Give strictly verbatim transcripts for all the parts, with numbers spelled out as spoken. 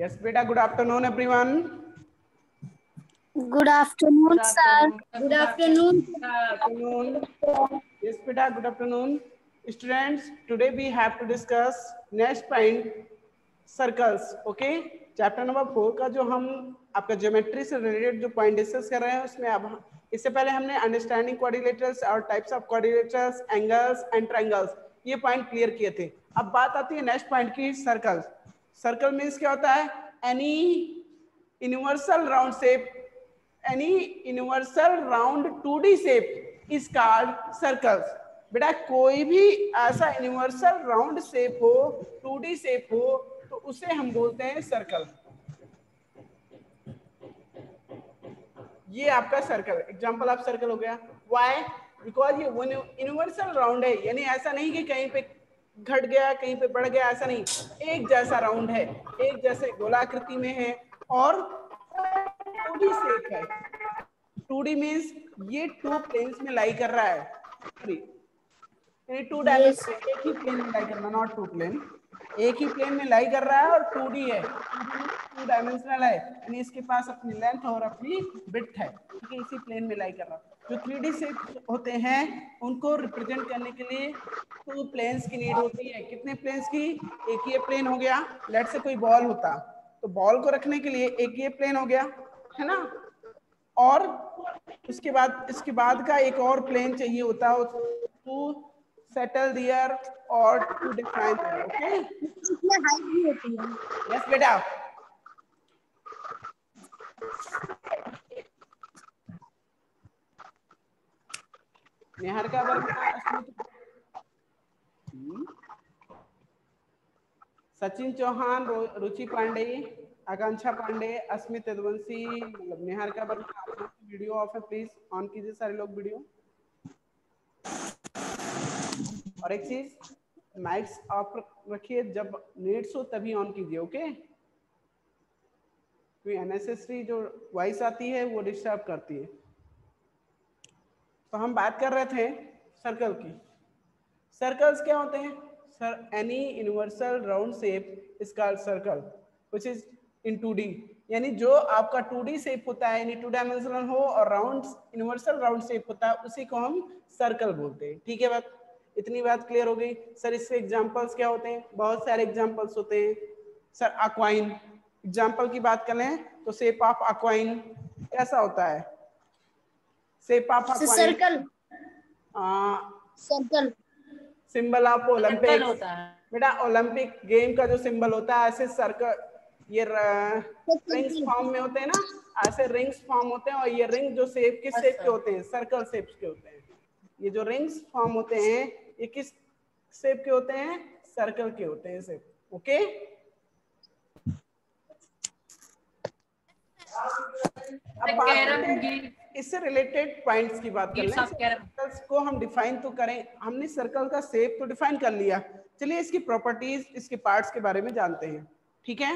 Yes, beta. Good afternoon, everyone. Good afternoon, Good sir. afternoon. Good afternoon. Good afternoon. Yes, beta. Good afternoon, students. Today we have to discuss next point, circles. Okay. Chapter number four का जो हम आपका geometry से related जो point discuss कर रहे हैं उसमें अब इससे पहले हमने अंडरस्टैंडिंग क्वाड्रिलेटरल्स और types of quadrilaterals, angles and triangles ये पॉइंट क्लियर किए थे। अब बात आती है नेक्स्ट पॉइंट की, सर्कल। सर्कल मीन्स क्या होता है? Any universal round shape, any universal round two D shape is called circles. बेटा कोई भी ऐसा यूनिवर्सल राउंड शेप हो, टू डी शेप हो, तो उसे हम बोलते हैं सर्कल। ये आपका सर्कल, एग्जांपल ऑफ सर्कल हो गया। व्हाई? बिकॉज ये यूनिवर्सल राउंड है, यानी ऐसा नहीं कि कहीं पे घट गया कहीं पे बढ़ गया, ऐसा नहीं, एक जैसा राउंड है, एक जैसे गोलाकृति में है और टू डी शेप है। टू डी मीन्स ये टू प्लेन्स में लाई कर रहा है, यानी टू डायमेंशन, एक ही प्लेन में लाई करना, नॉट टू प्लेन, एक ही प्लेन में लाई कर रहा है और टू डी है, टू डायमेंशनल है, यानी इसके पास अपनी लेंथ और अपनी विड्थ है, ठीक है, इसी प्लेन में लाई कर रहा है। जो थ्री डी शेप होते हैं उनको रिप्रेजेंट करने के लिए टू प्लेन्स की नीड होती है। कितने प्लेन्स की? एक ये प्लेन हो गया, लेट से कोई बॉल होता तो बॉल को रखने के लिए एक ये प्लेन हो गया, है ना, और उसके बाद इसके बाद का एक और प्लेन चाहिए होता है टू सेटल दियर और टू डिफाइन दियर। ओके, इसमें हाइट भी होती है। यस बेटा। निहार का वर्ग सचिन चौहान, रुचि पांडे, आकांक्षा पांडे, अस्मित यदुवंशी, मतलब निहार का वर्ग। वीडियो ऑफ है, प्लीज ऑन कीजिए सारे लोग वीडियो। और एक चीज, माइक्स ऑफ रखिए, जब नेट्स हो तभी ऑन कीजिए। ओके, कोई अननेसेसरी जो वॉइस आती है वो डिस्टर्ब करती है। तो हम बात कर रहे थे सर्कल की। सर्कल्स क्या होते हैं? Sir, any universal round shape is called circle which is in two D, यानी जो आपका टू डी शेप होता है, यानी टू डायमेंशनल हो और राउंड यूनिवर्सल राउंड शेप होता है, उसी को हम सर्कल बोलते हैं। ठीक है बात, इतनी बात क्लियर हो गई। सर इसके एग्जांपल्स क्या होते हैं? बहुत सारे एग्जांपल्स होते हैं। सर अक्वाइन, एग्जांपल की बात करें तो शेप ऑफ अक्वाइन कैसा होता है? शेप ऑफ अक्वाइन circle. Circle symbol of Olympic होता है बेटा, ओलंपिक गेम का जो सिंबल होता है, ऐसे सर्कल, ये रिंग्स फॉर्म में होते हैं ना, ऐसे रिंग्स फॉर्म होते हैं, और ये रिंग जो शेप किस शेप के होते हैं? सर्कल शेप्स के होते हैं। ये जो रिंग्स फॉर्म होते हैं ये किस शेप के होते हैं? सर्कल के होते हैं शेप। ओके, अब बात इससे रिलेटेड पॉइंट्स की बात कर लें। सर्कल्स को हम डिफाइन तो करें, हमने सर्कल का शेप तो डिफाइन कर लिया, चलिए इसकी प्रॉपर्टीज, इसके पार्ट्स के बारे में जानते हैं। ठीक है,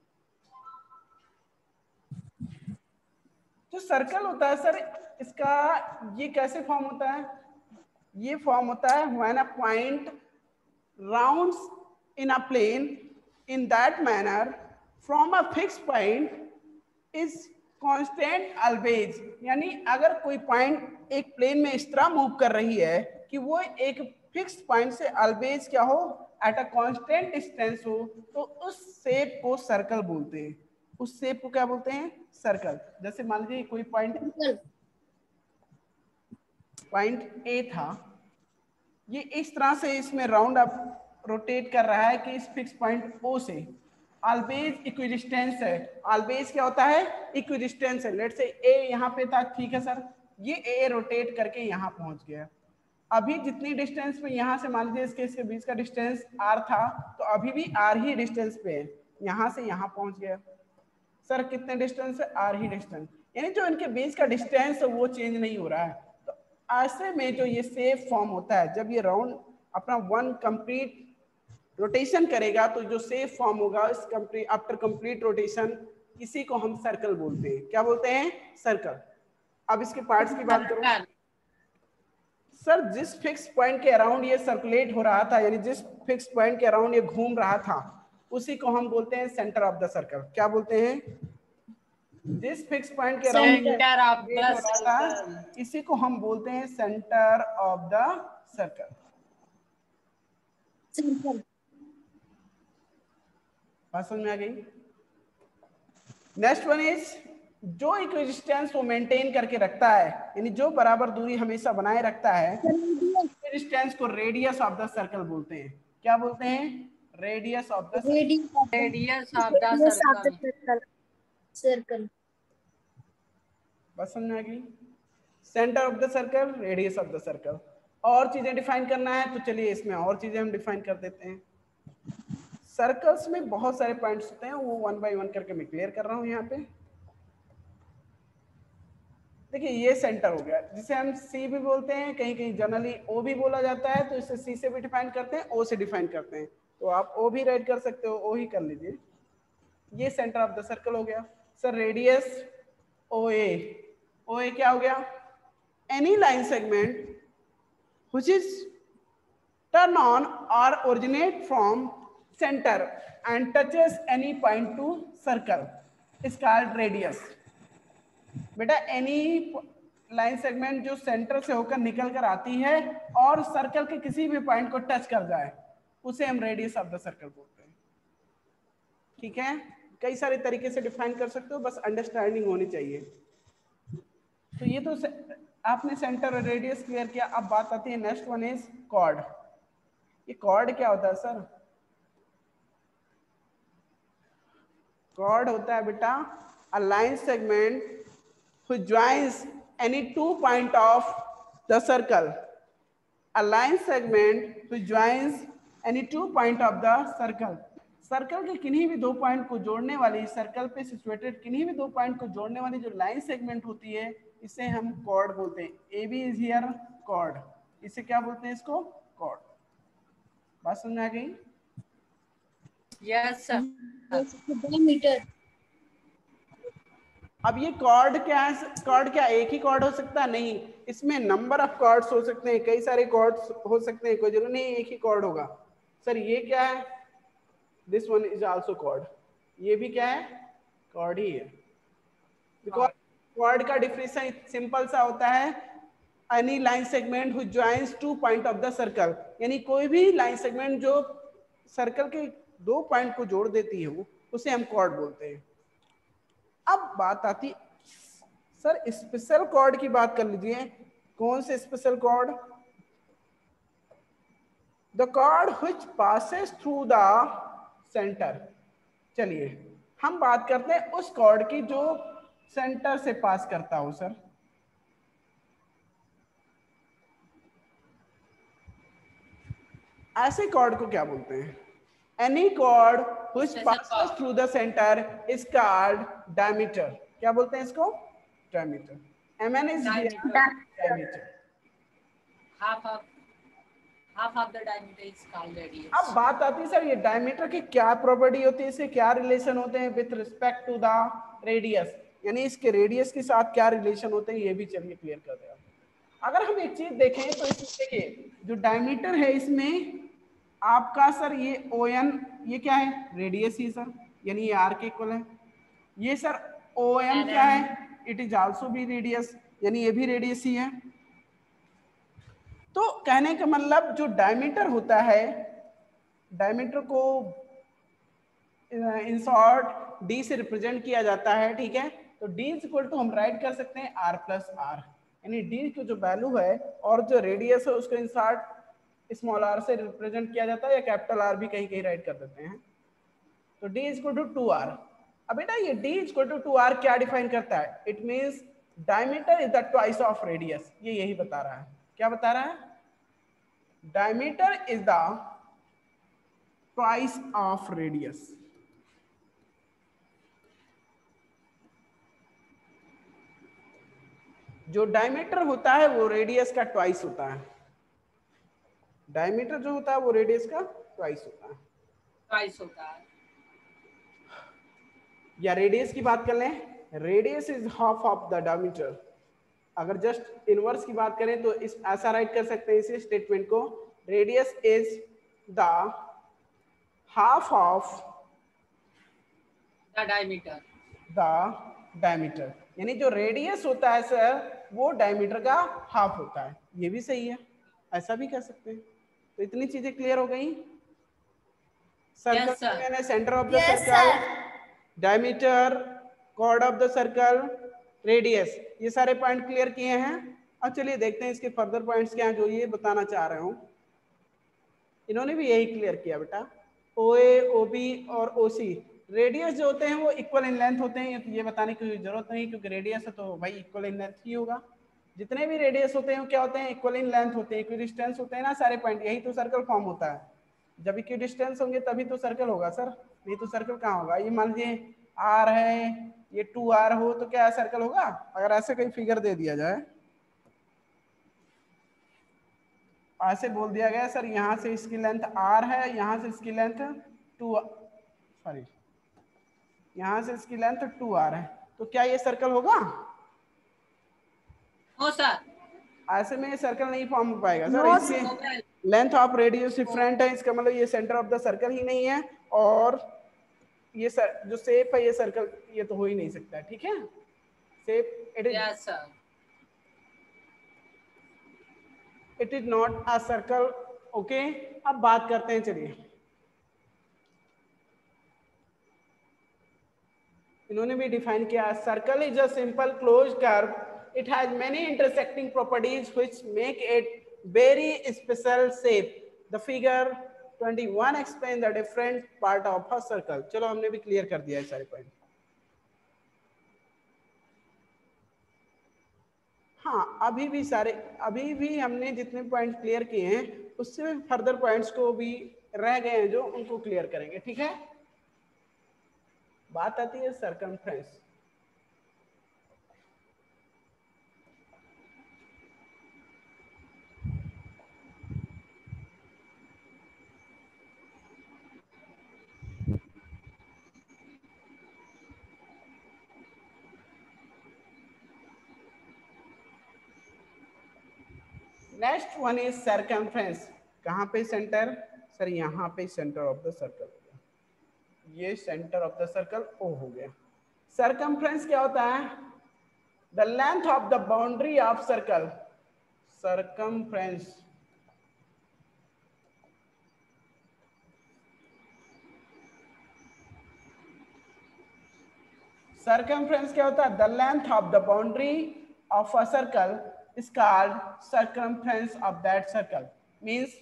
जो सर्कल होता है सर, इसका ये कैसे फॉर्म होता है? ये फॉर्म होता है when a point rounds in a plane in that manner from a fix point is constant always, यानी अगर कोई पॉइंट एक प्लेन में इस तरह मूव कर रही है कि वो एक फिक्स पॉइंट से ऑलवेज क्या हो, एट अ कांस्टेंट डिस्टेंस हो, तो उस शेप को सर्कल बोलते हैं। उस शेप को क्या बोलते हैं? सर्कल। जैसे मान लीजिए कोई पॉइंट पॉइंट ए था, ये इस तरह से इसमें राउंड अप रोटेट कर रहा है कि इस फिक्स पॉइंट ओ से ऑलवेज इक्विडिस्टेंस है। ऑलवेज क्या होता है? इक्विडिस्टेंस है। लेट्स से ए यहाँ पे था, ठीक है सर, ये ए रोटेट करके यहाँ पहुंच गया। अभी जितनी डिस्टेंस पे यहाँ से मान लीजिए इसके इसके बीच का डिस्टेंस आर था, तो अभी भी आर ही डिस्टेंस पे है, यहाँ से यहाँ पहुंच गया। सर कितने डिस्टेंस है? आर ही डिस्टेंस, यानी जो इनके बीच का डिस्टेंस है वो चेंज नहीं हो रहा है। तो ऐसे में जो ये शेप फॉर्म होता है, जब ये राउंड अपना वन कंप्लीट रोटेशन करेगा तो जो शेप फॉर्म होगा इस कंप्लीट आफ्टर कंप्लीट रोटेशन, इसी को हम सर्कल बोलते हैं। क्या बोलते हैं? सर्कल। अब इसके पार्ट्स की बात करो। सर जिस फिक्स पॉइंट के अराउंड ये सर्कुलेट हो रहा था, यानी जिस फिक्स पॉइंट के अराउंड ये घूम रहा था, उसी को हम बोलते हैं सेंटर ऑफ द सर्कल। क्या बोलते हैं? जिस फिक्स पॉइंट के around centre of rotate the हो रहा था, इसी को हम बोलते हैं centre of the circle. Circle. बात समझ में आ गई? नेक्स्ट वन इज जो इक्विडिस्टेंस वो मेंटेन करके रखता है, यानी जो बराबर दूरी हमेशा बनाए रखता है, इक्विडिस्टेंस को रेडियस ऑफ द सर्कल बोलते हैं। क्या बोलते हैं? Radius of the circle. Radius of the circle. Circle. बस समझ में आ गई? Centre of the circle, radius of the circle. और चीजें डिफाइन करना है तो चलिए इसमें और चीजें हम डिफाइन कर देते हैं। सर्कल्स में बहुत सारे पॉइंट्स होते हैं, वो वन बाय वन करके मैं क्लियर कर रहा हूं यहाँ पे। देखिए ये सेंटर हो गया, जिसे हम सी भी बोलते हैं, कहीं कहीं जनरली ओ भी बोला जाता है, तो इसे सी से भी डिफाइन करते हैं, ओ से डिफाइन करते हैं। तो आप ओ भी राइट कर सकते हो, ओ ही कर लीजिए। ये सेंटर ऑफ द सर्कल हो गया। सर रेडियस ओ ए, ओ ए क्या हो गया? Any line segment which is turn on or originate from center and touches any point to circle is called radius। बेटा एनी लाइन सेगमेंट जो सेंटर से होकर निकल कर आती है और सर्कल के किसी भी पॉइंट को टच कर जाए, उसे हम रेडियस ऑफ द सर्कल बोलते हैं। ठीक है, कई सारे तरीके से डिफाइन कर सकते हो, बस अंडरस्टैंडिंग होनी चाहिए। तो ये तो आपने सेंटर और रेडियस क्लियर किया। अब बात आती है नेक्स्ट वन इज कॉर्ड। ये कॉर्ड क्या होता है सर? कॉर्ड होता है बेटा a line segment which joins any two point of the circle। a line segment which joins any two point of the circle। Circle के किन्हीं भी दो पॉइंट को जोड़ने वाली, सर्कल पे सिचुएटेड किन्हीं भी दो पॉइंट को जोड़ने वाली जो लाइन सेगमेंट होती है, इसे हम कॉर्ड बोलते हैं। A B is here chord, इसे क्या बोलते हैं? इसको कॉर्ड। बात समझ में आ गई? Yes sir. मीटर। अब ये कॉर्ड क्या है? कॉर्ड क्या एक ही कॉर्ड हो सकता है? नहीं, इसमें नंबर ऑफ कॉर्ड्स हो सकते हैं, कई सारे कॉर्ड्स हो सकते हैं, कोई जरूरी नहीं एक ही कॉर्ड होगा। सर ये क्या है? This one is also chord. ये भी क्या है? कॉर्ड ही है। बिकॉज कॉर्ड का डिफिनेशन सिंपल सा होता है, any line segment which joins two point of the circle, यानी कोई भी लाइन सेगमेंट जो सर्कल के दो पॉइंट को जोड़ देती है, उसे हम कॉर्ड बोलते हैं। अब बात आती सर स्पेशल कॉर्ड की बात कर लीजिए। कौन से special chord? The chord which passes through the centre. चलिए हम बात करते हैं उस कॉर्ड की जो सेंटर से पास करता हो। सर ऐसे कॉर्ड को क्या बोलते हैं? Any chord which passes through the centre is called diameter. क्या बोलते हैं इसको? Diameter. M N is diameter. Half of half of the diameter is called radius. अब बात आती है सर ये डायमीटर की क्या प्रॉपर्टी होती है, इससे क्या रिलेशन होते हैं with respect to the radius, यानी इसके रेडियस के साथ क्या रिलेशन होते हैं, ये भी चलिए क्लियर कर दें। अगर हम एक चीज देखें तो इसमें देखिए जो डायमीटर है इसमें आपका सर ये ओ एन, ये क्या है? रेडियस ही सर, यानी ये आर के इक्वल है। ये सर ओ एम क्या है? इट इज आल्सो भी रेडियस, यानी ये भी रेडियस ही है। तो कहने का मतलब जो डायमीटर होता है, डायमीटर को इन शॉर्ट डी से रिप्रेजेंट किया जाता है। ठीक है, तो डी इज इक्वल टू हम राइट कर सकते हैं आर प्लस आर, यानी डी की जो वैल्यू है और जो रेडियस है उसको इन शॉर्ट स्मॉल आर से रिप्रेजेंट किया जाता है, या कैपिटल आर भी कहीं कहीं राइट कर देते हैं। तो D is equal to two R. अब बेटा ये D is equal to two R क्या डिफाइन करता है? It means diameter is the twice of radius. ये यही बता रहा है। क्या बता रहा है? Diameter is the twice of radius. जो डायमीटर होता है वो रेडियस का ट्वाइस होता है। डायमीटर जो होता है वो रेडियस का ट्वाइस होता है। ट्वाइस होता है। या रेडियस की बात कर लें, radius is half of the diameter. अगर जस्ट इनवर्स की बात करें तो इस ऐसा राइट कर सकते हैं इसी स्टेटमेंट को, radius is the half of The diameter. The diameter, यानी जो रेडियस होता है सर वो डायमीटर का हाफ होता है। ये भी सही है, ऐसा भी कह सकते हैं। तो इतनी चीजें क्लियर हो गई। Circle Yes, sir. मैंने centre of the Yes, circle, sir. Diameter, chord of the circle, radius, ये सारे पॉइंट क्लियर किए हैं। अब चलिए देखते हैं इसके फर्दर पॉइंट्स क्या हैं जो ये बताना चाह रहे हूँ। इन्होंने भी यही क्लियर किया बेटा, ओ ए, ओ बी और ओ सी रेडियस जो होते हैं वो इक्वल इन लेंथ होते हैं। ये बताने की जरूरत नहीं, क्योंकि रेडियस है तो भाई इक्वल इन लेंथ ही होगा। जितने भी रेडियस होते हैं वो क्या होते हैं, इक्वल इन लेंथ होते हैं, इक्वल डिस्टेंस होते हैं ना सारे पॉइंट, यही तो सर्कल फॉर्म होता है। जब इक्वल डिस्टेंस होंगे तभी तो सर्कल होगा सर, नहीं तो सर्कल कहाँ होगा। ये मान लीजिए आर है, ये टू आर हो तो क्या सर्कल होगा? अगर ऐसे कोई फिगर दे दिया जाए, ऐसे बोल दिया गया सर यहाँ से इसकी लेंथ आर है, यहाँ से इसकी लेंथ टू, सॉरी यहाँ से इसकी लेंथ टू आर है, तो क्या ये सर्कल होगा? No, sir. ऐसे में ये सर्कल नहीं फॉर्म हो पाएगा सर। No, इसके sir. Length of radius different है, इसका मतलब ये सेंटर ऑफ द सर्कल ही नहीं है, और ये सर, जो शेप है ये सर्कल, ये तो हो ही नहीं सकता। ठीक है, shape it is Yes, sir. It is not a circle. Okay, अब बात करते हैं, चलिए इन्होंने भी डिफाइन किया, circle is a simple closed curve, it has many intersecting properties which make it very special shape. The figure twenty one explain the different part of a circle. चलो हमने भी क्लियर कर दिया है सारे पॉइंट। हाँ, अभी भी सारे, अभी भी हमने जितने पॉइंट क्लियर किए हैं उससे फर्दर पॉइंट्स को भी रह गए हैं जो, उनको क्लियर करेंगे। ठीक है, बात आती है circumference. Next one is circumference. कहाँ पे सेंटर? सर यहाँ पे सेंटर ऑफ द सर्कल, ये centre of the circle O हो गया। सर्कमफ्रेंस क्या होता है? The length of the boundary of circle. Circumference circumference क्या होता है? The length of the boundary of a circle is called circumference of that circle. Means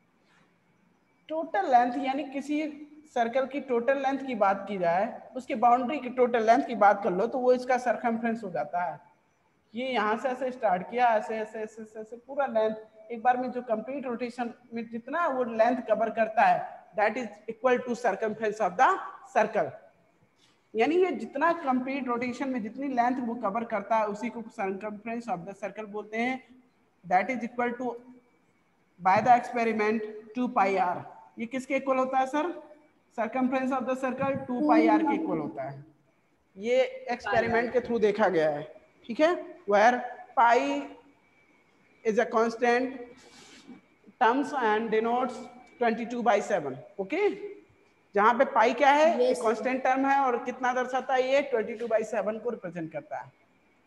total length, यानी किसी सर्कल की टोटल लेंथ की बात की जाए, उसकी बाउंड्री की टोटल लेंथ की बात कर लो तो वो इसका सर्कमफ्रेंस हो जाता है। ये यहाँ से ऐसे स्टार्ट किया, ऐसे ऐसे ऐसे ऐसे, ऐसे पूरा लेंथ एक बार में जो कंप्लीट रोटेशन में जितना वो लेंथ कवर करता है, that is equal to circumference of the circle. यानी ये जितना कंप्लीट रोटेशन में जितनी लेंथ वो कवर करता है उसी को सर्कमफ्रेंस ऑफ द सर्कल बोलते हैं। That is equal to by the experiment two pi R. ये किसके इक्वल होता है sir? Circumference of the circle two pi are के इक्वल होता है। ये एक्सपेरिमेंट के थ्रू देखा गया है। ठीक है, where pi is a constant terms and denotes twenty two by seven. Okay, जहां पे पाई क्या है? Yes, एक कांस्टेंट टर्म है, और कितना दर्शाता है? ये ट्वेंटी टू बाई सेवन को रिप्रेजेंट करता है।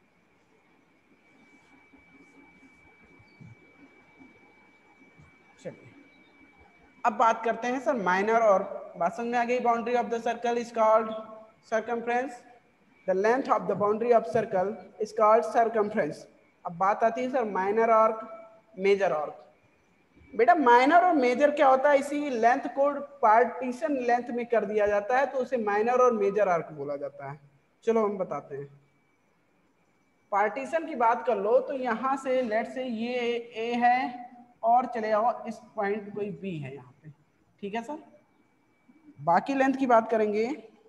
चलिए अब बात करते हैं सर माइनर, और बात समझ में आ गई। Boundary of the circle is called circumference, the length of the boundary of circle is called circumference. अब बात आती है sir minor arc, major arc. बेटा माइनर और मेजर क्या होता है? इसी लेंथ को पार्टीशन लेंथ में कर दिया जाता है तो उसे माइनर और मेजर आर्क बोला जाता है। चलो हम बताते हैं। पार्टीशन की बात कर लो तो यहाँ से लेट से ये ए है, और चले जाओ इस पॉइंट कोई बी है यहाँ पे। ठीक है सर, बाकी लेंथ की बात करेंगे।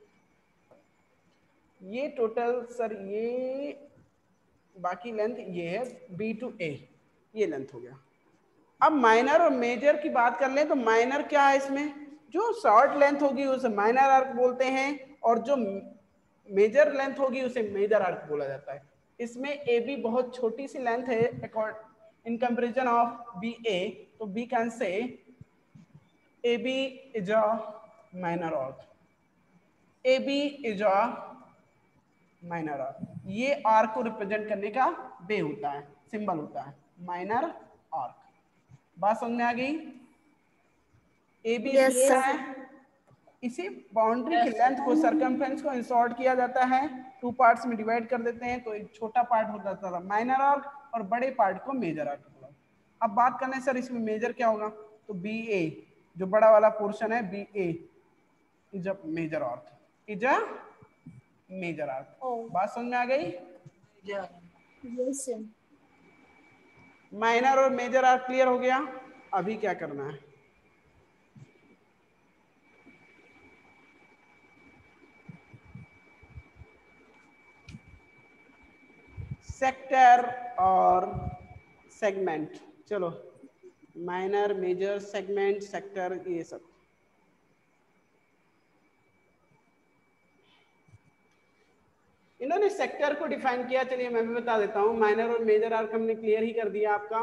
ये टोटल सर, ये बाकी लेंथ ये है बी टू ए, ये लेंथ हो गया। अब माइनर और मेजर की बात कर लें तो माइनर क्या है? इसमें जो शॉर्ट लेंथ होगी उसे माइनर आर्क बोलते हैं, और जो मेजर लेंथ होगी उसे मेजर आर्क बोला जाता है। इसमें ए बी बहुत छोटी सी लेंथ है in comparison of B A, तो B can say A B is a minor arc. A B is a minor arc, ये आर्क को रिप्रेजेंट करने का वे होता है, सिंबल होता है माइनर आर्क। बात समझ में आ गई? ए बी Yes, इसलिए sir. है, इसी बाउंड्री Yes, के sir. लेंथ को सर्कमफ्रेंस को इंसॉर्ट किया जाता है, टू पार्ट्स में डिवाइड कर देते हैं, तो एक छोटा पार्ट हो जाता था माइनर आर्क और बड़े पार्ट को मेजर आर्क। अब बात करने सर इसमें मेजर क्या होगा, तो बी ए जो बड़ा वाला पोर्शन है B A is a major arc, is a major arc. Oh. बात समझ में आ गई? Yeah. Yes, sir. माइनर और मेजर आर्क क्लियर हो गया। अभी क्या करना है, सेक्टर और सेगमेंट। चलो माइनर मेजर सेगमेंट सेक्टर ये सब। इन्होंने सेक्टर को डिफाइन किया, चलिए मैं भी बता देता हूं। माइनर और मेजर आर्क हमने क्लियर ही कर दिया आपका।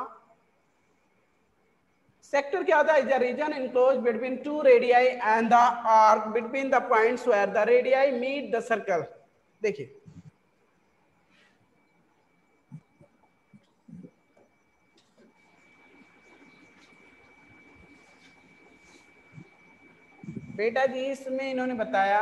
सेक्टर क्या होता है, is a region enclose between two radii and the arc between the points where the radii meet the circle. देखिए बेटा जी, इसमें इन्होंने बताया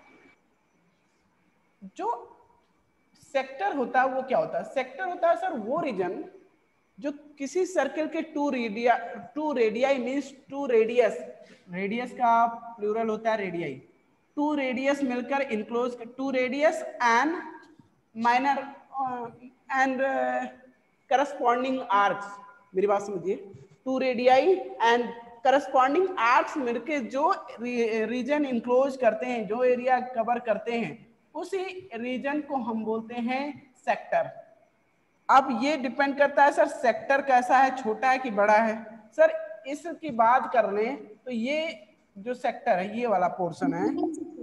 जो सेक्टर होता है वो क्या होता है, सेक्टर होता है सर वो रीजन जो किसी सर्कल के two radii two radii means two radius, radius का प्लूरल होता है रेडियाई, टू रेडियस मिलकर enclose, two radius and minor and corresponding arcs. मेरी बात समझिए, two radii and corresponding arcs मिलकर जो रीजन इनक्लोज करते हैं, जो एरिया कवर करते हैं, उसी रीजन को हम बोलते हैं सेक्टर। अब ये डिपेंड करता है सर सेक्टर कैसा है, छोटा है कि बड़ा है। सर इसकी बात कर लें तो ये जो सेक्टर है ये वाला पोर्शन है,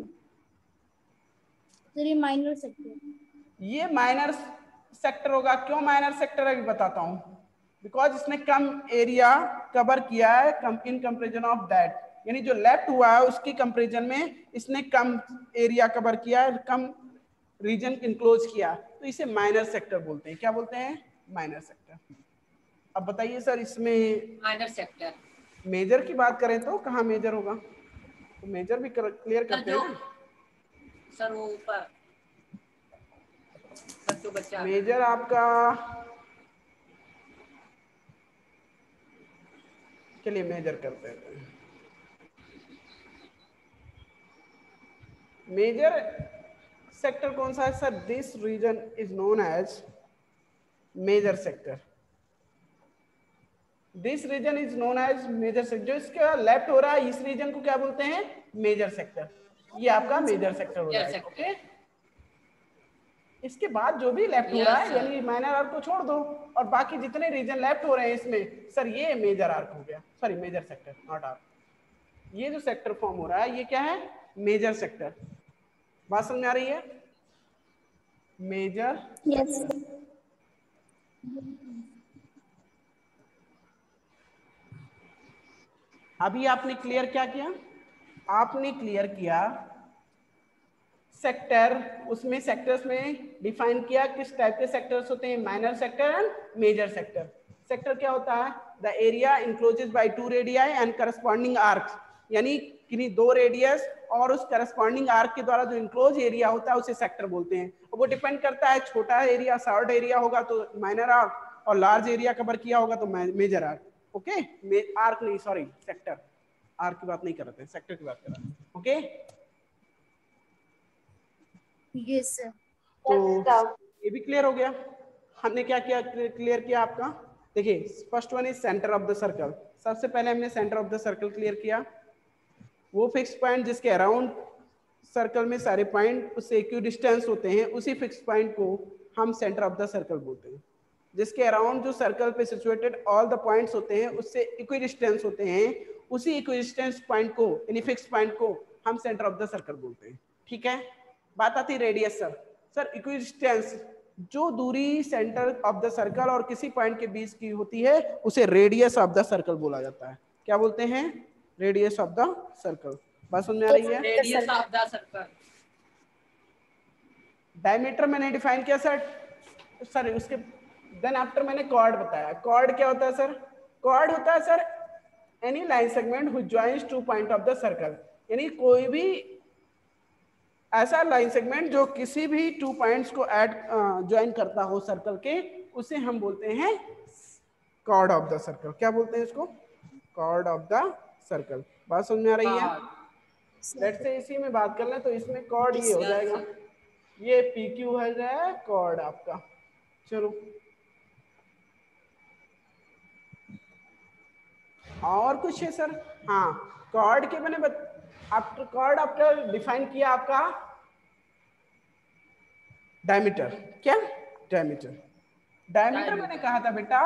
सर ये माइनर सेक्टर, ये माइनर सेक्टर होगा। क्यों माइनर सेक्टर है, अभी बताता हूं। बिकॉज इसने कम एरिया कवर किया है, कम इन कंपेरिजन ऑफ दैट, यानी जो लेफ्ट हुआ है उसकी कंपेरिजन में इसने कम एरिया कवर किया है, कम रीजन इनक्लोज किया, तो इसे माइनर सेक्टर बोलते हैं। क्या बोलते हैं, माइनर सेक्टर। अब बताइए सर इसमें माइनर सेक्टर। मेजर की बात करें तो कहाँ मेजर होगा, तो मेजर भी क्लियर करते हैं। सर वो ऊपर बच्चों बच्चा मेजर आपका चलिए मेजर करते हैं। मेजर सेक्टर कौन सा है sir, this region is known as major sector, this region is known as major sector. जो इसका लेफ्ट हो रहा है इस रीजन को क्या बोलते हैं, मेजर सेक्टर। ये आपका मेजर सेक्टर हो जाएगा। ओके, इसके बाद जो भी लेफ्ट हो रहा है यानी माइनर आर्क को छोड़ दो और बाकी जितने रीजन लेफ्ट हो रहे हैं इसमें, सर ये मेजर आर्क हो गया, sorry major sector not arc. ये जो सेक्टर फॉर्म हो रहा है ये क्या है, मेजर सेक्टर। बात समझ में आ रही है, मेजर yes, अभी आपने क्लियर क्या किया, आपने क्लियर किया सेक्टर, उसमें सेक्टर्स में डिफाइन किया किस टाइप के सेक्टर्स होते हैं, minor sector and major sector. Sector क्या होता है, the area encloses by two radii and corresponding arcs, यानी किन्हीं दो रेडियस और उस करस्पॉन्डिंग आर्क के द्वारा जो इंक्लोज एरिया होता है उसे सेक्टर बोलते हैं। वो डिपेंड करता है, छोटा एरिया शॉर्ट एरिया होगा तो माइनर आर्क और लार्ज एरिया कवर किया होगा तो मेजर आर्क। ओके, आर्क नहीं सॉरी सेक्टर, आर्क की बात नहीं कर रहे थे, सेक्टर की बात कर रहे हैं। Okay yes, sir. तो ये भी क्लियर हो गया। हमने क्या किया, क्लियर किया आपका। देखिए first one is centre of the circle. सबसे पहले हमने centre of the circle clear किया, वो फिक्स पॉइंट जिसके अराउंड सर्कल में सारे पॉइंट उससे इक्वी डिस्टेंस होते हैं, उसी फिक्स पॉइंट को हम सेंटर ऑफ द सर्कल बोलते हैं। जिसके अराउंड जो सर्कल पे सिचुएटेड ऑल द पॉइंट्स होते हैं उससे इक्वी डिस्टेंस होते हैं, उसी इक्वी डिस्टेंस पॉइंट को यानी फिक्स पॉइंट को हम सेंटर ऑफ द सर्कल बोलते हैं। ठीक है, बात आती है radius. Sir sir equidistance जो दूरी सेंटर ऑफ द सर्कल और किसी पॉइंट के बीच की होती है उसे रेडियस ऑफ द सर्कल बोला जाता है। क्या बोलते हैं, रेडियस ऑफ द सर्कल। बात समझ में आ रही है, radius of the circle. Diameter मैंने डिफाइन किया सर, सर उसके देन आफ्टर मैंने कॉर्ड बताया। कॉर्ड क्या होता है सर? कॉर्ड होता है sir any line segment which joins two point of the circle, यानी कोई भी ऐसा लाइन सेगमेंट जो किसी भी टू पॉइंट्स को ऐड ज्वाइन करता हो सर्कल के, उसे हम बोलते हैं कॉर्ड ऑफ द सर्कल। क्या बोलते हैं इसको? Chord of the circle. बात समझ में आ रही है? लेट्स से इसी में बात कर लें तो इसमें कॉर्ड ये हो जाएगा, ये पी क्यू है जाए कॉर्ड आपका। चलो और कुछ है सर? हाँ, कॉर्ड के मैंने बत... आफ्टर कॉर्ड आफ्टर डिफाइन किया आपका डायमीटर। क्या? डायमीटर। डायमीटर मैंने कहा था बेटा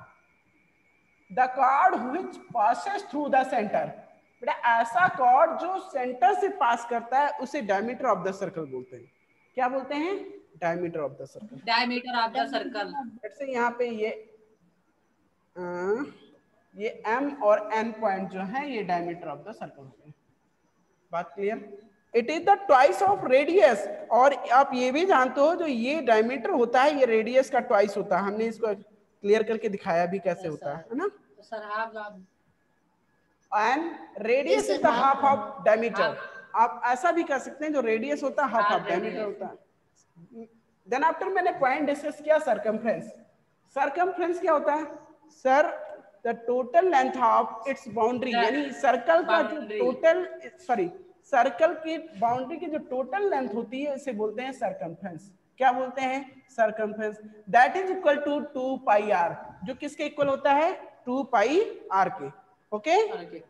the chord which passes through the centre. बेटा ऐसा कॉर्ड जो सेंटर से पास करता है उसे डायमीटर ऑफ द सर्कल बोलते हैं। क्या बोलते हैं? Diameter of the circle. Diameter of the circle. जैसे यहाँ पे ये आ, ये एम और एन पॉइंट जो है ये डायमीटर ऑफ द सर्कल होते हैं। बात clear? It is the twice of radius. और आप ये भी जानते हो जो ये डायमीटर होता है ये रेडियस का ट्वाइस होता है। हमने इसको क्लियर करके दिखाया भी कैसे होता है, है ना? Sir half half and radius is the half of diameter. आप ऐसा भी कर सकते हैं जो रेडियस होता है हाफ ऑफ डायमीटर होता है। देन आफ्टर मैंने पॉइंट डिस्कस किया सर्कमफ्रेंस। सर्कमफ्रेंस क्या होता है सर? The total length of its boundary, यानी सर्कल का जो टोटल सॉरी सर्कल की बाउंड्री की जो टोटल लेंथ होती है इसे बोलते हैं सर्कमफ्रेंस। क्या बोलते हैं? Circumference. That is equal to two pi r, जो किसके इक्वल होता है? टू पाई आर के। Okay okay?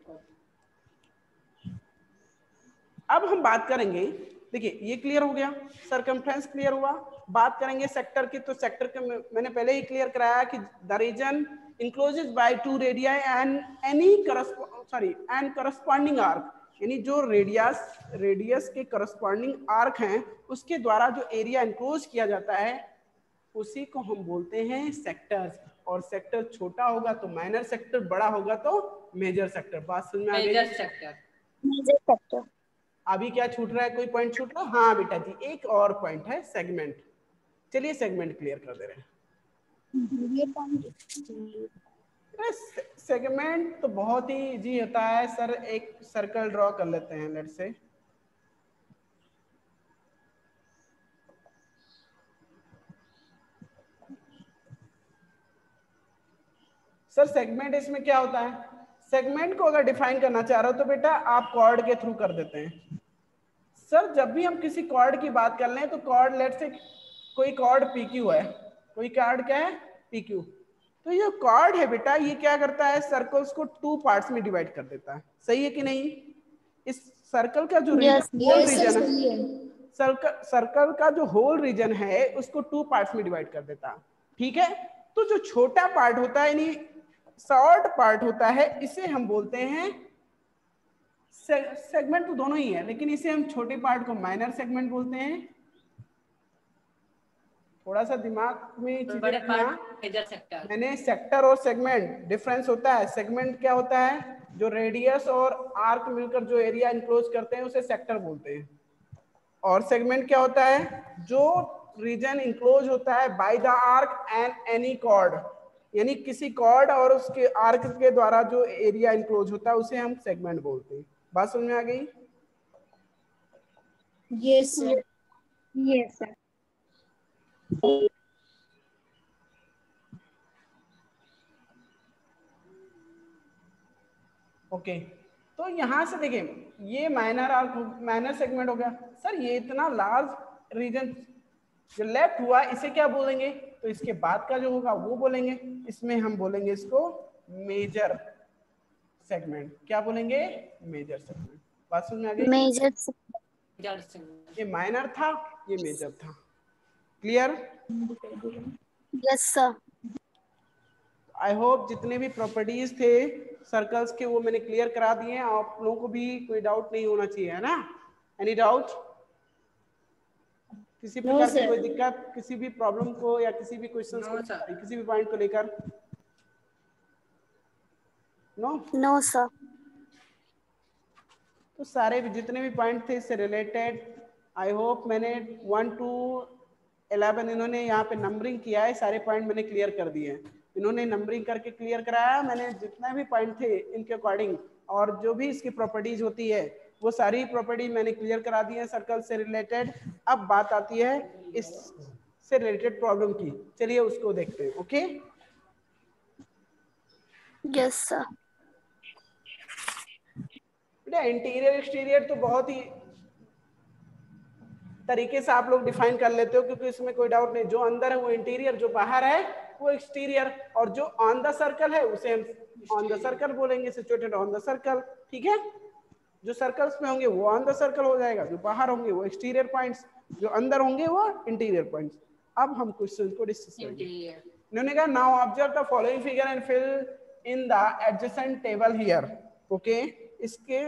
अब हम बात करेंगे, देखिए ये क्लियर हो गया, सर्कमफ्रेंस क्लियर हुआ। बात करेंगे सेक्टर की, तो सेक्टर के मैंने पहले ही क्लियर कराया कि the region encloses by two radii and any sorry and corresponding arc, यानी जो रेडियस रेडियस के करस्पॉन्डिंग आर्क हैं उसके द्वारा जो एरिया इनक्लोज किया जाता है उसी को हम बोलते हैं सेक्टर्स। और सेक्टर छोटा होगा तो माइनर सेक्टर, बड़ा होगा तो मेजर सेक्टर। बात समझ में आ गई? Major sector. Major sector. अभी क्या छूट रहा है? कोई पॉइंट छूट रहा है? हाँ बेटा जी, एक और पॉइंट है सेगमेंट। चलिए सेगमेंट क्लियर कर दे रहे हैं। सेगमेंट तो बहुत ही इजी होता है सर। एक सर्कल ड्रॉ कर लेते हैं लेट्स से। सर सेगमेंट इसमें क्या होता है? सेगमेंट को अगर डिफाइन करना चाह रहे हो तो बेटा आप कॉर्ड के थ्रू कर देते हैं। सर जब भी हम किसी कॉर्ड की बात कर लें तो कॉर्ड लेट से कोई कॉर्ड पी क्यू है, कोई कॉर्ड क्या है? P Q. तो ये कॉर्ड है बेटा ये क्या करता है? सर्कल्स को टू पार्ट्स में डिवाइड कर देता है। सही है कि नहीं? इस सर्कल का जो yes, होल yes, रीजन है, सर्कल सर्कल का जो होल रीजन है उसको टू पार्ट्स में डिवाइड कर देता है। ठीक है, तो जो छोटा पार्ट होता है यानी शॉर्ट पार्ट होता है इसे हम बोलते हैं से, सेगमेंट तो दोनों ही है लेकिन इसे हम छोटे पार्ट को माइनर सेगमेंट बोलते हैं। थोड़ा सा दिमाग में चीजें रखना, मेजर सेक्टर। मैंने सेक्टर और सेगमेंट डिफरेंस होता है। सेगमेंट क्या होता है? जो रेडियस और आर्क मिलकर जो एरिया इनक्लोज करते हैं उसे सेक्टर बोलते हैं। और सेगमेंट क्या होता है? जो रीजन इनक्लोज होता है by the arc and any chord, यानी किसी कॉर्ड और उसके आर्क के द्वारा जो एरिया इनक्लोज होता है उसे हम सेगमेंट बोलते हैं। बात समझ में आ गई? Yes sir. Yes sir. Okay okay. तो यहां से देखिए ये माइनर आर्क माइनर सेगमेंट हो गया। सर ये इतना लार्ज रीजन जो लेफ्ट हुआ इसे क्या बोलेंगे? तो इसके बाद का जो होगा वो बोलेंगे। इसमें हम बोलेंगे इसको मेजर सेगमेंट। क्या बोलेंगे? Major segment. बात समझ में आ गई? मेजर। ये माइनर था, ये मेजर था। Clear? Yes sir. I hope जितने भी प्रॉपर्टीज थे सर्कल्स के वो मैंने क्लियर करा दिए हैं। आप लोगों को भी कोई डाउट नहीं होना चाहिए, है ना? Any doubt? किसी प्रकार की कोई दिक्कत, किसी भी प्रॉब्लम को या किसी भी क्वेश्चन को, किसी भी पॉइंट को लेकर? No no sir. तो सारे भी जितने भी पॉइंट थे इससे रिलेटेड आई होप मैंने वन टू इलेवन इन्होंने यहाँ पे नंबरिंग किया है, सारे पॉइंट मैंने क्लियर कर दिए हैं। इन्होंने नंबरिंग करके क्लियर कराया, मैंने जितना भी पॉइंट थे इनके अकॉर्डिंग और जो भी इसकी प्रॉपर्टीज होती है वो सारी प्रॉपर्टी मैंने क्लियर करा दी है सर्कल से रिलेटेड। अब बात आती है इससे रिलेटेड प्रॉब्लम की, चलिए उसको देखते हैं। Okay yes sir. बेटा इंटीरियर एक्सटीरियर तो बहुत ही तरीके से आप लोग डिफाइन कर लेते हो, क्योंकि इसमें कोई डाउट नहीं, जो अंदर है वो इंटीरियर, जो बाहर है वो एक्सटीरियर, और जो ऑन द सर्कल है उसे ऑन द सर्कल बोलेंगे, सिचुएटेड ऑन द सर्कल। ठीक है, जो सर्कल्स में होंगे वो ऑन द सर्कल हो जाएगा, जो बाहर होंगे वो एक्सटीरियर पॉइंट्स, जो अंदर होंगे वो इंटीरियर पॉइंट्स। अब हम क्वेश्चन को डिस्कस करेंगे। इन्होंने कहा now observe the following figure and fill in the adjacent table here. Okay, इसके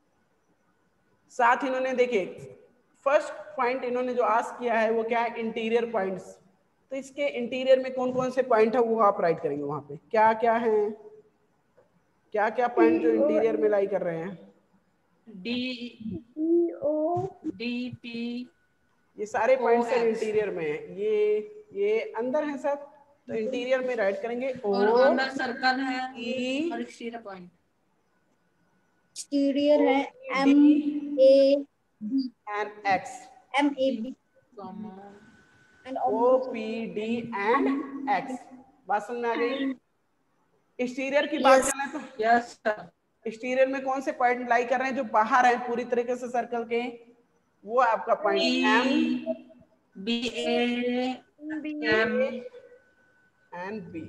साथ इन्होंने देखे फर्स्ट पॉइंट इन्होंने जो आस्क किया है वो क्या है, इंटीरियर पॉइंट्स। तो इसके इंटीरियर में कौन कौन से पॉइंट है वो आप राइट करेंगे वहां पे, क्या क्या है, क्या क्या पॉइंट जो इंटीरियर में लाई कर रहे हैं। डी ओ डी पी, ये सारे पॉइंट सर इंटीरियर में है, ये ये अंदर है सब, तो इंटीरियर में राइट करेंगे ओ, और अंदर सर्कल है ई और एक्सटीरियर पॉइंट एक्सटीरियर है M A B and X, M A B and O P D and X. बात समझ में आ गई। एक्सटीरियर की बात Yes. करें तो यस सर, एक्सटीरियर में कौन से पॉइंट लाई कर रहे हैं जो बाहर है पूरी तरीके से सर्कल के, वो आपका point M B A M and B.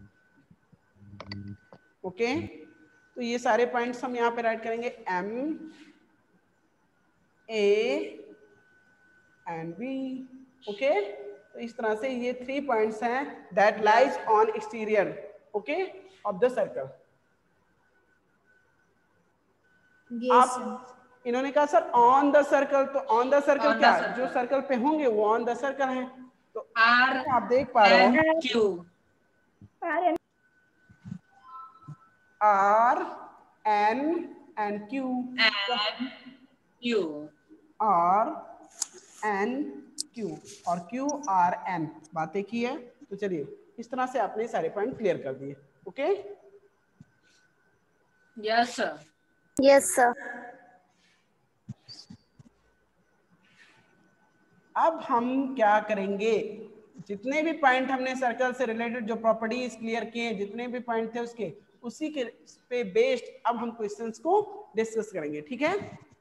Okay, तो ये सारे पॉइंट्स हम यहाँ पे राइट करेंगे M A and B. Okay, तो इस तरह से ये थ्री पॉइंट्स हैं that lies on exterior okay of the circle. Yes. आप इन्होंने कहा सर ऑन द सर्कल, तो on the circle On the क्या, circle. जो सर्कल पे होंगे वो ऑन द सर्कल हैं। तो आर आप देख पा रहे हो and Q R N and Q, and Q R N Q और क्यू आर एन, बातें की है। तो चलिए इस तरह से आपने सारे पॉइंट क्लियर कर दिए। Okay, yes sir, Yes, sir. अब हम क्या करेंगे, जितने भी पॉइंट हमने सर्कल से रिलेटेड जो प्रॉपर्टीज क्लियर किए, जितने भी पॉइंट थे उसके उसी के पे बेस्ड अब हम क्वेश्चंस को डिस्कस करेंगे। ठीक है,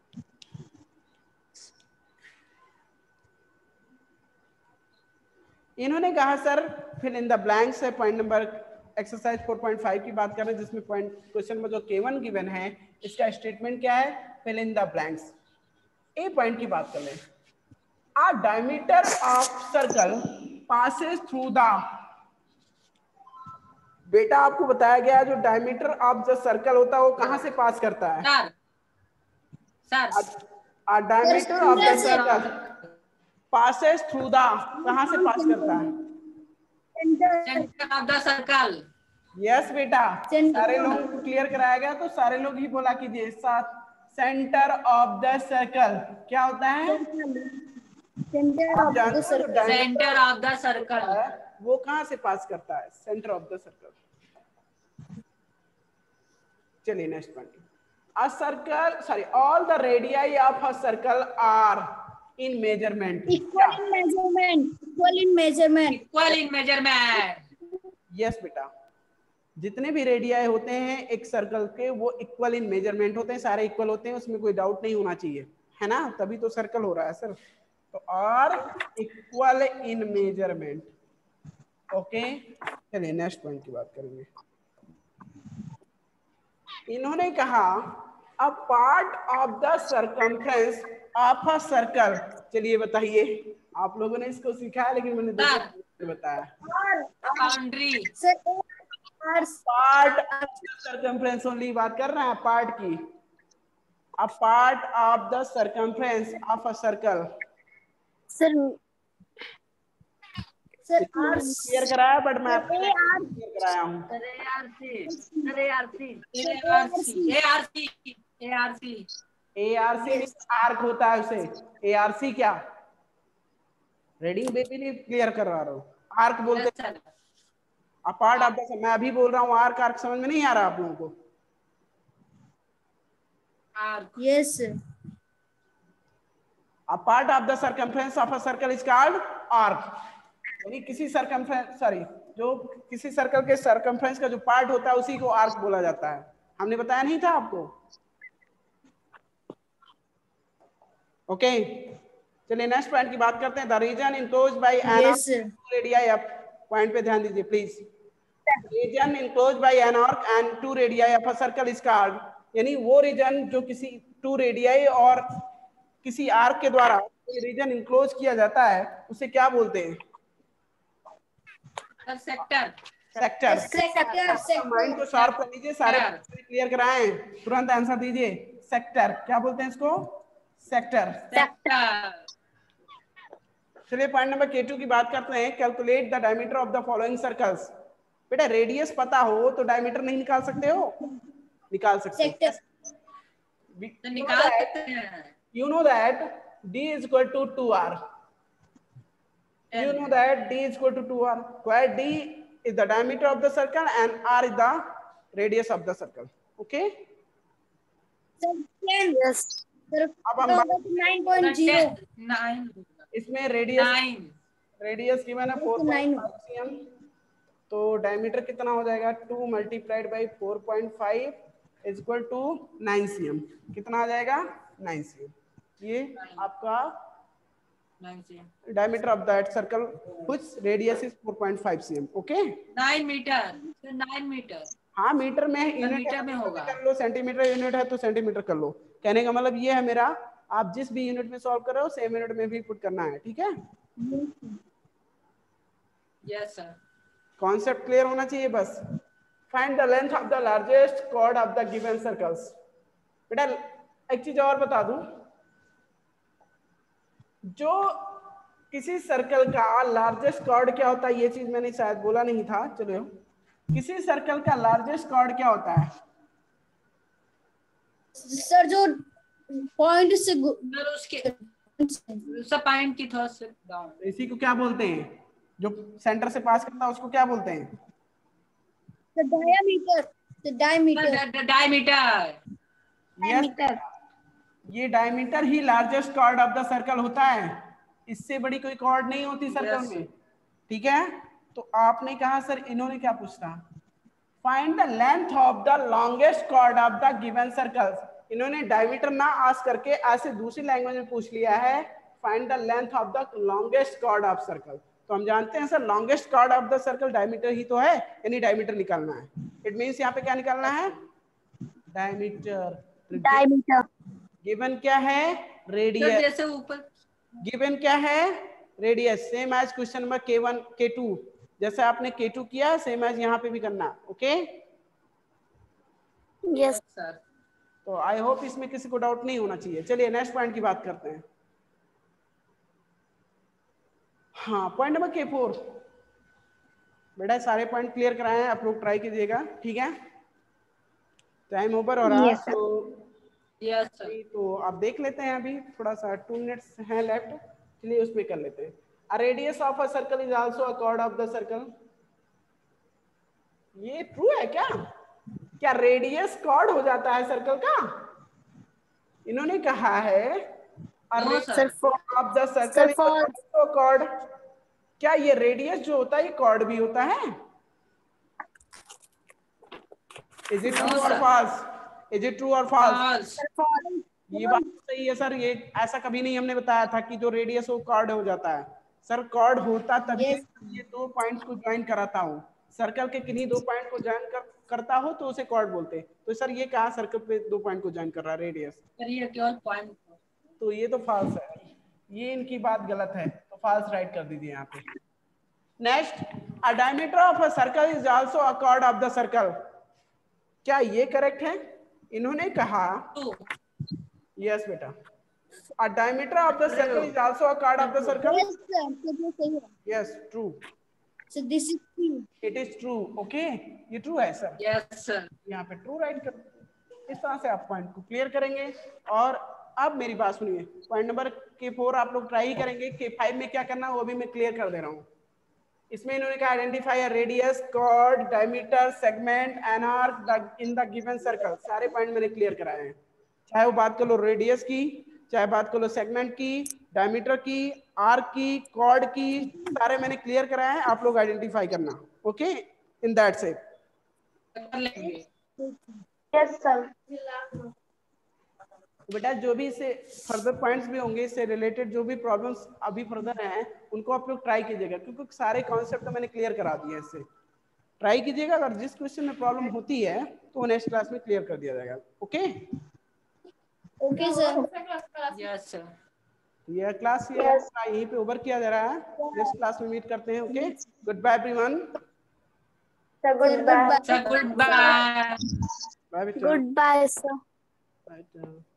इन्होंने कहा sir fill in the blanks है, point number exercise four point five की बात कर रहे हैं, जिसमें पॉइंट क्वेश्चन में जो के वन गिवन है इसका स्टेटमेंट क्या है, fill in the blanks. A point की बात कर लें, a diameter of circle passes through the, बेटा आपको बताया गया जो डायमीटर ऑफ द सर्कल होता है वो कहां से पास करता है, sir sir a diameter of the circle passes through the, कहां से पास करता है, centre of the circle. Yes बेटा, Center. सारे लोग को क्लियर कराया गया तो सारे लोग ही बोला कीजिए साथ, सेंटर ऑफ द सर्कल क्या होता है, Center आप of जानते the हो circle. जो diameter centre of the circle है, वो कहां से पास करता है, सेंटर ऑफ द सर्कल। चलिए next point, a circle sorry all the radii of a circle are in measurement, Equal in measurement. Equal in measurement. Equal in measurement. Yes बेटा, जितने भी रेडियाई होते हैं एक सर्कल के वो इक्वल इन मेजरमेंट होते हैं, सारे इक्वल होते हैं, उसमें कोई डाउट नहीं होना चाहिए, है ना, तभी तो सर्कल हो रहा है सर। तो are equal in measurement. Okay, चलिए नेक्स्ट पॉइंट की बात करेंगे। इन्होंने कहा a part of the circumference of a circle, चलिए बताइए, आप लोगों ने इसको सीखा है लेकिन मैंने दूसरे बताया, boundary Sir, R part of the circumference only बात कर रहे हैं, पार्ट की, a part of the circumference of a circle. Sir. Sir, R clear कराया बट मैं आपको A R क्लियर कराया हूँ। अरे आर सी अरे R C A R C A R C A R C A R C arc होता है उसे। ए आर सी क्या, रीडिंग बेबी लिए क्लियर करवा रहा हूँ, आर्क बोलते Yes, हैं। sir. अपार्ट ऑफ द, मैं अभी बोल रहा हूँ आर्क, आर्क समझ में नहीं आ रहा आप लोगों को? Arc. Yes, sir. A part of the circumference of a circle is called arc। यानी किसी सर्कमफ्रेंस, सॉरी, जो किसी सर्कल के सर्कमफ्रेंस का जो पार्ट होता है उसी को आर्क बोला जाता है। हमने बताया नहीं था आपको? ओके, चलिए नेक्स्ट पॉइंट की बात करते हैं। The region enclosed by an Yes, sir. Radii, आप पॉइंट पे ध्यान दीजिए please. Region enclosed by an arc and two radii of a circle is called, यानी वो रीजन जो किसी टू रेडियाई और किसी आर्क के द्वारा रीजन इनक्लोज किया जाता है उसे क्या बोलते हैं? Sir, sector. Sector. Sector, sector. Mind को शार्प कर लीजिए, सारे क्लियर कराएं, तुरंत आंसर दीजिए। सेक्टर क्या बोलते हैं इसको? सेक्टर। Sector. चलिए पॉइंट नंबर के टू की बात करते हैं। Calculate the diameter of the following circles. बेटा रेडियस पता हो तो डायमीटर नहीं निकाल सकते हो? निकाल सकते Sector. हो। तो निकाल सकते हैं। You know that D is equal to two R. You know that D is equal to two R, where D is the diameter of the circle and R is the radius of the circle. Okay? Second. Yes. Sir, अब हम बात- nine point zero. Nine. इसमें radius, Nine. Radius given है four point five cm, तो diameter कितना हो जाएगा? Two multiplied by four point five is equal to nine cm. कितना आ जाएगा? Nine cm. ये आपका Nine cm. diameter of that circle which radius is four point five cm. Okay? Nine meter. Sir, nine meter. हाँ metre में unit metre में होगा। कर लो, सेंटीमीटर यूनिट है तो सेंटीमीटर कर लो। कहने का मतलब ये है मेरा, आप जिस भी यूनिट में सॉल्व कर रहे हो सेम यूनिट में भी पुट करना है, ठीक है? Yes, sir. कॉन्सेप्ट क्लियर होना चाहिए बस। Find the length of the largest chord of the given circles. बेटा एक चीज और बता दूं, जो किसी सर्कल का लार्जेस्ट कॉर्ड क्या होता है, ये चीज मैंने शायद बोला नहीं था। चलो, किसी सर्कल का लार्जेस्ट कॉर्ड क्या होता है? सर जो पॉइंट से गु- सर उसके सर पॉइंट की थोड़ा से डाउन। इसी को क्या बोलते हैं? जो सेंटर से पास करता है उसको क्या बोलते हैं? the diameter, the diameter, diameter. diameter. ये डायमीटर ही largest chord of the circle होता है, इससे बड़ी कोई कॉर्ड नहीं होती सर्कल Yes. में, ठीक है? तो आपने कहा सर, इन्होंने क्या पूछा? Find the length of the longest chord of the given circles. इन्होंने डायमीटर ना आस्क करके ऐसे दूसरी लैंग्वेज में पूछ लिया है, find the length of the longest chord of circle. तो हम जानते हैं sir longest chord of the circle diameter ही तो है, यानी डायमीटर निकालना है। इट मींस यहाँ पे क्या निकालना है? डायमीटर। Diameter. गिवन क्या है? Sir radius. जैसे ऊपर गिवन क्या है? Radius. Same as question number के वन के टू, जैसे आपने के टू किया सेम एज यहाँ पे भी करना। Okay, Yes. सर। तो आई होप इसमें किसी को डाउट नहीं होना चाहिए। चलिए नेक्स्ट पॉइंट की बात करते हैं। हाँ, पॉइंट नंबर के फोर। बेटा सारे पॉइंट क्लियर कराए हैं, आप लोग ट्राई कीजिएगा, ठीक है? टाइम ओवर हो रहा है, Yes, sir. तो यस सर। तो आप देख लेते हैं, अभी थोड़ा सा टू मिनट्स है लेफ्ट, चलिए उसमें कर लेते हैं। A radius of a circle is also a chord of the circle. ये ट्रू है क्या? क्या रेडियस कॉर्ड हो जाता है सर्कल का? इन्होंने कहा है No, sir. Of the circle is for- also chord. क्या ये रेडियस जो होता है ये कॉर्ड भी होता है? इज इट No, ट्रू और sir. False? Is it true और फॉल्स? False. ये बात सही है सर, ये ऐसा कभी नहीं हमने बताया था कि जो रेडियस हो कॉर्ड हो जाता है। सर कॉर्ड होता तभी Yes. ये दो पॉइंट्स को ज्वाइन कराता हूँ, सर्कल के किन्हीं दो पॉइंट को ज्वाइन कर, करता हो तो उसे कॉर्ड बोलते हैं। तो सर ये कहा सर्कल पे दो पॉइंट को ज्वाइन कर रहा है रेडियस, सर ये केवल पॉइंट। तो ये तो फॉल्स है, ये इनकी बात गलत है, तो फॉल्स राइट कर दीजिए यहाँ पे। Next, a diameter of a circle is also a chord of the circle. क्या ये करेक्ट है? इन्होंने कहा टू। यस बेटा, a diameter of the circle is also a chord of the circle. Yes, sir. So this is Yes, true. so this is true. It is true. Okay, ये true है sir. Yes sir. यहाँ पे true right कर, इस तरह से आप point को क्लियर करेंगे और अब मेरी बात सुनिए, पॉइंट नंबर के फोर आप लोग ट्राई करेंगे, के फाइव में क्या करना वो भी मैं क्लियर कर दे रहा हूँ। इसमें इन्होंने कहा identify radius, chord, diameter, segment and arc in the given circle. सारे पॉइंट मैंने क्लियर कराए हैं, चाहे वो बात कर लो रेडियस की, चाहे बात कर लो सेगमेंट की, डायमीटर की, आर्क की, कॉर्ड की, सारे मैंने क्लियर कराए हैं, आप लोग आइडेंटिफाई करना। ओके, इन दैट से कर लेंगे। Yes sir. बेटा जो भी इससे फर्दर पॉइंट्स भी होंगे, इससे रिलेटेड जो भी प्रॉब्लम्स अभी फर्दर हैं उनको आप लोग ट्राई कीजिएगा, क्योंकि सारे कॉन्सेप्ट तो मैंने क्लियर करा दिए हैं। इससे ट्राई कीजिएगा, अगर जिस क्वेश्चन में प्रॉब्लम होती है तो वो नेक्स्ट क्लास में क्लियर कर दिया जाएगा। Okay okay sir. Yes sir. यह क्लास ये Yes. यहीं पे ओवर किया जा रहा है, नेक्स्ट क्लास में मीट करते हैं। Okay, good bye everyone. Sir good bye. Sir good bye. Bye बेटा। Good bye sir. बाय।